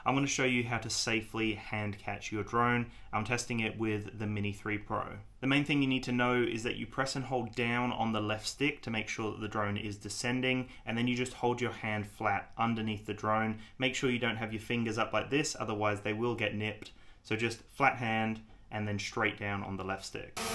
I'm going to show you how to safely hand catch your drone. I'm testing it with the Mini 3 Pro. The main thing you need to know is that you press and hold down on the left stick to make sure that the drone is descending, and then you just hold your hand flat underneath the drone. Make sure you don't have your fingers up like this, otherwise they will get nipped. So just flat hand and then straight down on the left stick.